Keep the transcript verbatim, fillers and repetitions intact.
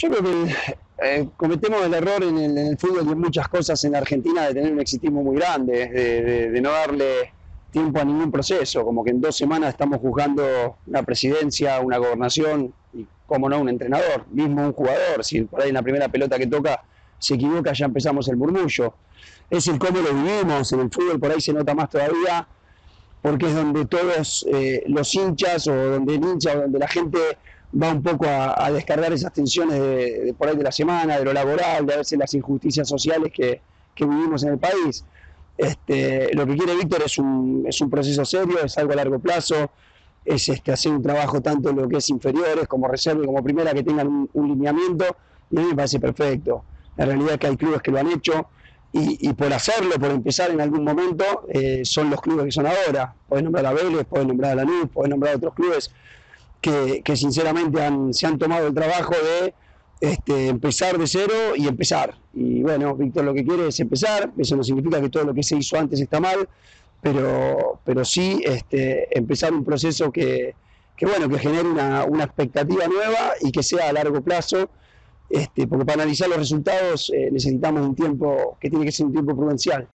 Yo creo que eh, cometemos el error en el, en el fútbol y en muchas cosas en la Argentina de tener un exitismo muy grande, de, de, de no darle tiempo a ningún proceso, como que en dos semanas estamos juzgando una presidencia, una gobernación y, como no, un entrenador, mismo un jugador. Si por ahí en la primera pelota que toca se equivoca, ya empezamos el murmullo. Es el cómo lo vivimos, en el fútbol por ahí se nota más todavía, porque es donde todos eh, los hinchas, o donde el hincha, o donde la gente va un poco a, a descargar esas tensiones de, de por ahí de la semana, de lo laboral, de a veces las injusticias sociales que, que vivimos en el país. Este, lo que quiere Víctor es un, es un proceso serio, es algo a largo plazo, es este, hacer un trabajo tanto en lo que es inferiores, como reserva y como primera, que tengan un, un lineamiento, y a mí me parece perfecto. La realidad es que hay clubes que lo han hecho, y, y por hacerlo, por empezar en algún momento, eh, son los clubes que son ahora. Podés nombrar a Vélez, podés nombrar a Lanús, podés nombrar a otros clubes que, que sinceramente han, se han tomado el trabajo de este, empezar de cero y empezar. Y bueno, Víctor lo que quiere es empezar. Eso no significa que todo lo que se hizo antes está mal, pero, pero sí este, empezar un proceso que, que, bueno, que genere una, una expectativa nueva y que sea a largo plazo. Este, porque para analizar los resultados eh, necesitamos un tiempo que tiene que ser un tiempo prudencial.